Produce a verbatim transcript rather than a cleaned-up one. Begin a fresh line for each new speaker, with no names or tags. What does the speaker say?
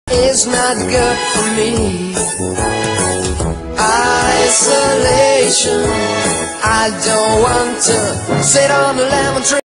is not good for me. Isolation, I don't want to sit on the lemon tree.